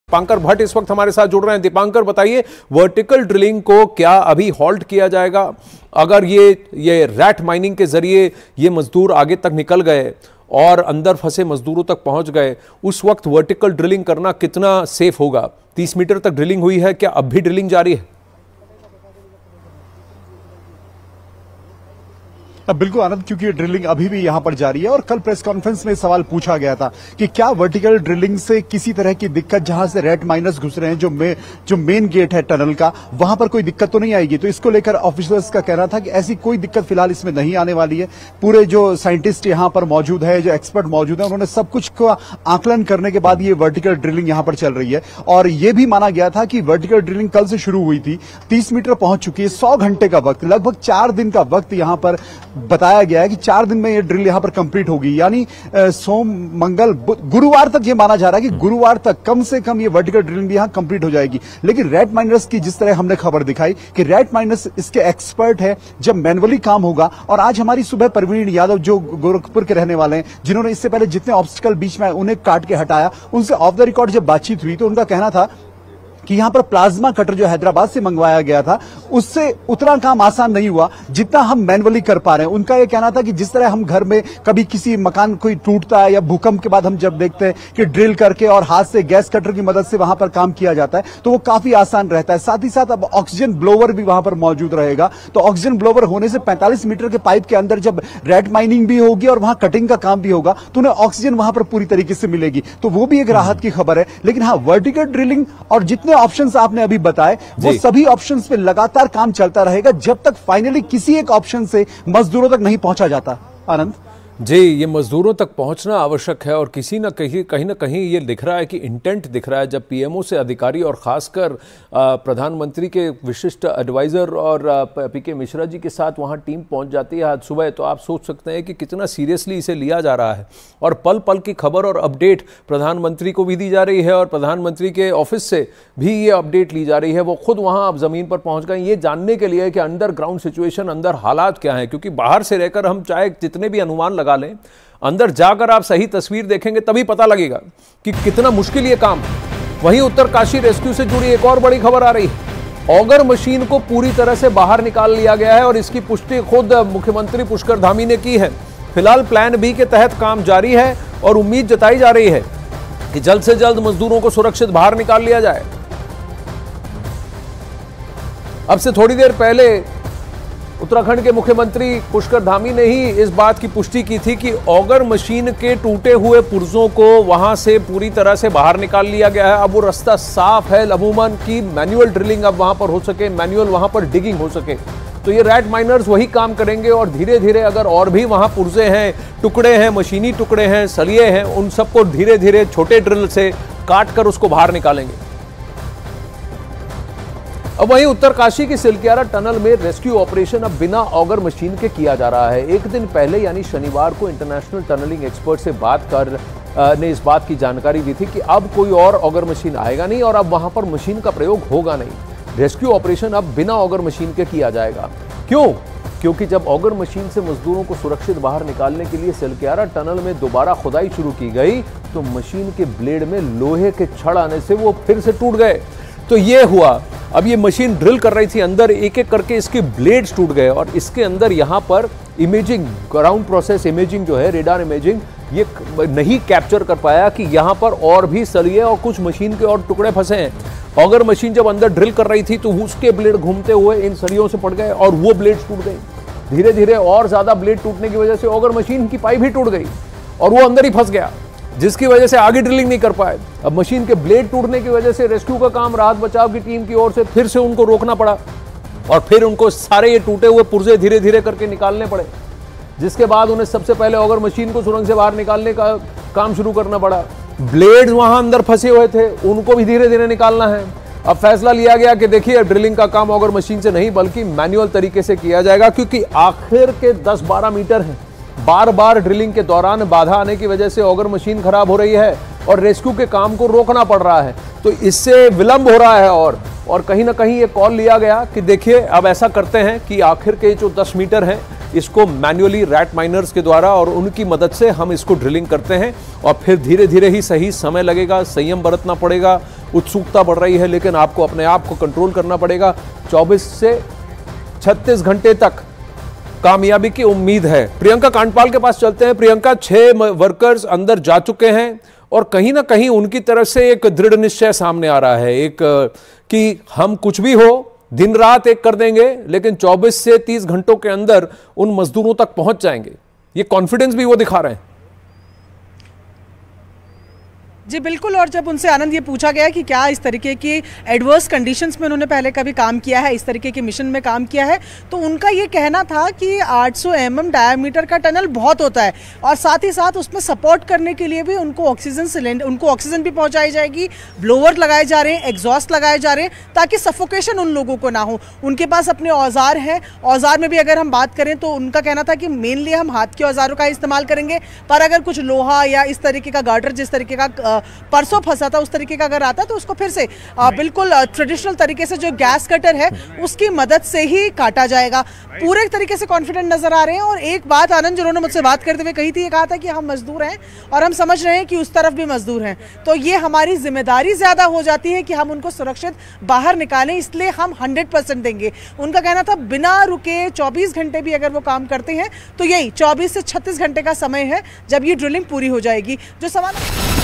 दीपांकर भट्ट इस वक्त हमारे साथ जुड़ रहे हैं। दीपांकर बताइए, वर्टिकल ड्रिलिंग को क्या अभी हॉल्ट किया जाएगा? अगर ये रैट माइनिंग के जरिए ये मजदूर आगे तक निकल गए और अंदर फंसे मजदूरों तक पहुंच गए, उस वक्त वर्टिकल ड्रिलिंग करना कितना सेफ होगा? 30 मीटर तक ड्रिलिंग हुई है, क्या अब भी ड्रिलिंग जारी है? बिल्कुल आनंद, क्योंकि ड्रिलिंग अभी भी यहां पर जारी है और कल प्रेस कॉन्फ्रेंस में सवाल पूछा गया था कि क्या वर्टिकल ड्रिलिंग से किसी तरह की दिक्कत, जहां से रेट माइनर्स घुस रहे हैं, जो मेन गेट है टनल का, वहां पर कोई दिक्कत तो नहीं आएगी? तो इसको लेकर ऑफिसर्स का कहना था कि ऐसी कोई दिक्कत फिलहाल इसमें नहीं आने वाली है। पूरे जो साइंटिस्ट यहां पर मौजूद है, जो एक्सपर्ट मौजूद है, उन्होंने सब कुछ का आकलन करने के बाद ये वर्टिकल ड्रिलिंग यहां पर चल रही है। और यह भी माना गया था कि वर्टिकल ड्रिलिंग कल से शुरू हुई थी, 30 मीटर पहुंच चुकी है, 100 घंटे का वक्त, लगभग 4 दिन का वक्त यहां पर बताया गया है कि 4 दिन में यह ड्रिल यहां पर कंप्लीट होगी। यानी सोम, मंगल, गुरुवार तक यह माना जा रहा है कि गुरुवार तक कम से कम ये वर्टिकल ड्रिलिंग भी यहां कंप्लीट हो जाएगी। लेकिन रेट माइनर्स की जिस तरह हमने खबर दिखाई कि रेट माइनर्स इसके एक्सपर्ट है, जब मैनुअली काम होगा। और आज हमारी सुबह परवीन यादव, जो गोरखपुर के रहने वाले हैं, जिन्होंने इससे पहले जितने ऑब्स्टिकल बीच में उन्हें काट के हटाया, उनसे ऑफ द रिकॉर्ड जब बातचीत हुई तो उनका कहना था कि यहां पर प्लाज्मा कटर जो हैदराबाद से मंगवाया गया था, उससे उतना काम आसान नहीं हुआ जितना हम मैनुअली कर पा रहे हैं। उनका यह कहना था कि जिस तरह हम घर में कभी किसी मकान कोई टूटता है या भूकंप के बाद हम जब देखते हैं कि ड्रिल करके और हाथ से गैस कटर की मदद से वहां पर काम किया जाता है, तो वो काफी आसान रहता है। साथ ही साथ अब ऑक्सीजन ब्लोवर भी वहां पर मौजूद रहेगा। तो ऑक्सीजन ब्लोवर होने से 45 मीटर के पाइप के अंदर जब रेट माइनिंग भी होगी और वहां कटिंग का काम भी होगा, तो उन्हें ऑक्सीजन वहां पर पूरी तरीके से मिलेगी। तो वो भी एक राहत की खबर है। लेकिन हाँ, वर्टिकल ड्रिलिंग और जितने ऑप्शंस आपने अभी बताए, वो सभी ऑप्शंस पे लगातार काम चलता रहेगा जब तक फाइनली किसी एक ऑप्शन से मजदूरों तक नहीं पहुंचा जाता। आनंद जी, ये मजदूरों तक पहुंचना आवश्यक है और किसी न कहीं ना कहीं ये दिख रहा है कि इंटेंट दिख रहा है। जब पीएमओ से अधिकारी और खासकर प्रधानमंत्री के विशिष्ट एडवाइजर और पीके मिश्रा जी के साथ वहां टीम पहुंच जाती है आज सुबह, तो आप सोच सकते हैं कि कितना सीरियसली इसे लिया जा रहा है। और पल पल की खबर और अपडेट प्रधानमंत्री को भी दी जा रही है और प्रधानमंत्री के ऑफिस से भी ये अपडेट ली जा रही है। वो खुद वहां अब जमीन पर पहुंच गए ये जानने के लिए कि अंडरग्राउंड सिचुएशन, अंदर हालात क्या है। क्योंकि बाहर से रहकर हम चाहे जितने भी अनुमान लगा लें, अंदर जाकर आप सही तस्वीर देखेंगे तभी पता लगेगा कि कितना मुश्किल ये काम। वहीं उत्तरकाशी रेस्क्यू से जुड़ी एक और बड़ी खबर आ रही है। ऑगर मशीन को पूरी तरह से बाहर निकाल लिया गया है और इसकी पुष्टि खुद मुख्यमंत्री पुष्कर धामी ने की है। फिलहाल प्लान बी के तहत काम जारी है और उम्मीद जताई जा रही है कि जल्द से जल्द मजदूरों को सुरक्षित बाहर निकाल लिया जाए। अब से थोड़ी देर पहले उत्तराखंड के मुख्यमंत्री पुष्कर धामी ने ही इस बात की पुष्टि की थी कि ऑगर मशीन के टूटे हुए पुर्जों को वहां से पूरी तरह से बाहर निकाल लिया गया है। अब वो रास्ता साफ है अमूमन की मैनुअल ड्रिलिंग अब वहां पर हो सके, मैनुअल वहां पर डिगिंग हो सके। तो ये रैट माइनर्स वही काम करेंगे और धीरे धीरे अगर और भी वहां पुर्जे हैं, टुकड़े हैं, मशीनी टुकड़े हैं, सलिए हैं, उन सबको धीरे धीरे छोटे ड्रिल से काट कर उसको बाहर निकालेंगे। अब वहीं उत्तरकाशी की सिलक्यारा टनल में रेस्क्यू ऑपरेशन अब बिना ऑगर मशीन के किया जा रहा है। एक दिन पहले यानी शनिवार को इंटरनेशनल टनलिंग एक्सपर्ट से बात कर ने इस बात की जानकारी दी थी कि अब कोई और ऑगर मशीन आएगा नहीं और अब वहां पर मशीन का प्रयोग होगा नहीं। रेस्क्यू ऑपरेशन अब बिना ऑगर मशीन के किया जाएगा। क्यों? क्योंकि जब ऑगर मशीन से मजदूरों को सुरक्षित बाहर निकालने के लिए सिलक्यारा टनल में दोबारा खुदाई शुरू की गई तो मशीन के ब्लेड में लोहे के छड़ आने से वो फिर से टूट गए। तो ये हुआ, अब ये मशीन ड्रिल कर रही थी अंदर, एक एक करके इसके ब्लेड्स टूट गए और इसके अंदर यहाँ पर इमेजिंग, ग्राउंड प्रोसेस इमेजिंग जो है, रेडार इमेजिंग, ये नहीं कैप्चर कर पाया कि यहाँ पर और भी सलिए और कुछ मशीन के और टुकड़े फंसे हैं। ऑगर मशीन जब अंदर ड्रिल कर रही थी तो उसके ब्लेड घूमते हुए इन सलियों से पड़ गए और वो ब्लेड्स टूट गए। धीरे धीरे और ज्यादा ब्लेड टूटने की वजह से ऑगर मशीन की पाइप भी टूट गई और वो अंदर ही फंस गया, जिसकी वजह से आगे ड्रिलिंग नहीं कर पाए। अब मशीन के ब्लेड टूटने की वजह से रेस्क्यू का काम राहत बचाव की टीम की ओर से फिर से उनको रोकना पड़ा और फिर उनको सारे ये टूटे हुए पुर्जे धीरे धीरे करके निकालने पड़े, जिसके बाद उन्हें सबसे पहले ऑगर मशीन को सुरंग से बाहर निकालने का काम शुरू करना पड़ा। ब्लेड वहां अंदर फंसे हुए थे, उनको भी धीरे धीरे निकालना है। अब फैसला लिया गया कि देखिए, ड्रिलिंग का काम ऑगर मशीन से नहीं बल्कि मैनुअल तरीके से किया जाएगा, क्योंकि आखिर के 10-12 मीटर हैं बार बार ड्रिलिंग के दौरान बाधा आने की वजह से ऑगर मशीन खराब हो रही है और रेस्क्यू के काम को रोकना पड़ रहा है। तो इससे विलंब हो रहा है और कहीं ना कहीं ये कॉल लिया गया कि देखिए अब ऐसा करते हैं कि आखिर के जो 10 मीटर हैं इसको मैन्युअली रैट माइनर्स के द्वारा और उनकी मदद से हम इसको ड्रिलिंग करते हैं और फिर धीरे धीरे ही सही समय लगेगा, संयम बरतना पड़ेगा, उत्सुकता बढ़ रही है लेकिन आपको अपने आप को कंट्रोल करना पड़ेगा। 24 से 36 घंटे तक कामयाबी की उम्मीद है। प्रियंका कांडपाल के पास चलते हैं। प्रियंका, 6 वर्कर्स अंदर जा चुके हैं और कहीं ना कहीं उनकी तरफ से एक दृढ़ निश्चय सामने आ रहा है, एक कि हम कुछ भी हो दिन रात एक कर देंगे लेकिन 24 से 30 घंटों के अंदर उन मजदूरों तक पहुंच जाएंगे। ये कॉन्फिडेंस भी वो दिखा रहे हैं। जी बिल्कुल। और जब उनसे आनंद ये पूछा गया कि क्या इस तरीके की एडवर्स कंडीशंस में उन्होंने पहले कभी काम किया है, इस तरीके के मिशन में काम किया है, तो उनका ये कहना था कि 800 mm डायामीटर का टनल बहुत होता है और साथ ही साथ उसमें सपोर्ट करने के लिए भी उनको ऑक्सीजन भी पहुंचाई जाएगी, ब्लोवर लगाए जा रहे हैं, एग्जॉस्ट लगाए जा रहे हैं ताकि सफोकेशन उन लोगों को ना हो। उनके पास अपने औजार हैं, औजार में भी अगर हम बात करें तो उनका कहना था कि मेनली हम हाथ के औजारों का इस्तेमाल करेंगे, पर अगर कुछ लोहा या इस तरीके का गार्डर जिस तरीके का परसों फंसा था उस तरीके का अगर आता तो उसको फिर से बिल्कुल ट्रेडिशनल तरीके से जो गैस कटर है उसकी मदद से ही काटा जाएगा। पूरे तरीके से कॉन्फिडेंट नजर आ रहे हैं। और एक बात आनंद जिन्होंने मुझसे बात करते हुए कही थी, ये कहा था कि हम मजदूर हैं और हम समझ रहे हैं कि उस तरफ भी मजदूर हैं, तो ये हमारी जिम्मेदारी ज्यादा हो जाती है कि हम उनको सुरक्षित बाहर निकालें, इसलिए हम 100% देंगे। उनका कहना था बिना रुके 24 घंटे भी अगर वो काम करते हैं तो यही 24 से 36 घंटे का समय है जब ये ड्रिलिंग पूरी हो जाएगी। जो सवाल